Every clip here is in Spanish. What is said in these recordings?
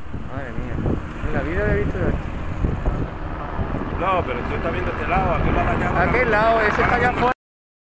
Madre mía. En la vida he visto esto. No, pero tú estás viendo este lado, aquel lado allá. Aquel lado, ese está allá afuera.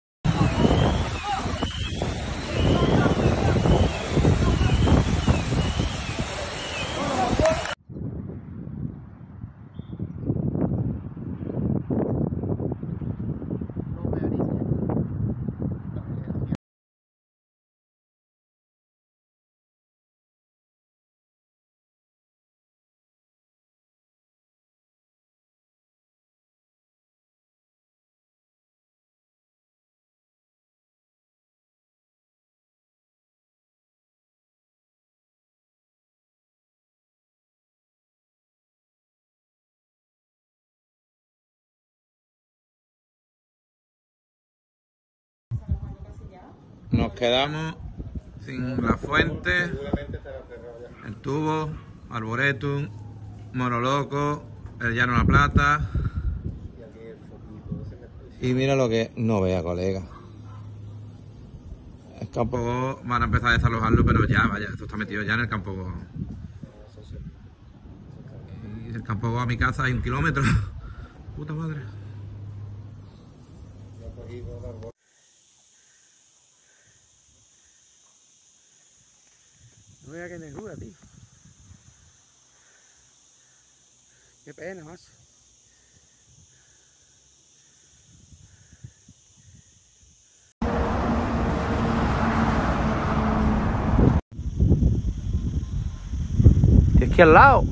Nos quedamos sin la fuente, el tubo, Arboretum, Moroloco, el Llano La Plata. Y mira lo que no vea, colega. El Campo Go van a empezar a desalojarlo, pero ya, vaya, esto está metido ya en el Campo Go. Y del Campo Go a mi casa hay 1 kilómetro. Puta madre. No vea que negrura, tío. Qué pena, macho. Es que al lado.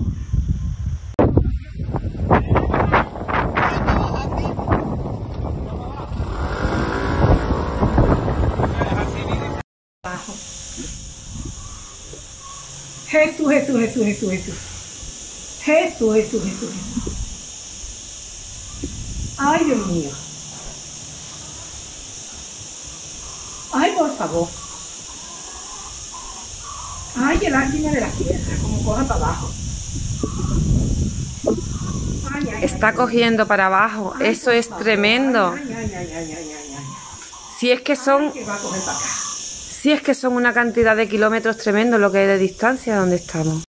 Jesús, Jesús, Jesús, Jesús, Jesús. Jesús, Jesús, Jesús, Jesús. Ay, Dios mío. Ay, por favor. Ay, qué lástima de la tierra, como coja para abajo. Ay, ay, Está ay, cogiendo para abajo. ay, Eso por es favor. tremendo. Ay, ay, ay, ay, ay, ay, ay. Si es que son, Que va a coger para acá. si es que son una cantidad de kilómetros tremendo lo que hay de distancia de donde estamos.